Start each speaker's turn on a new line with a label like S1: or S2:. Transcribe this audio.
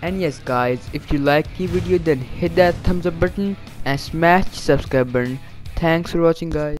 S1: And yes guys, if you like the video then hit that thumbs up button and smash the subscribe button. Thanks for watching guys.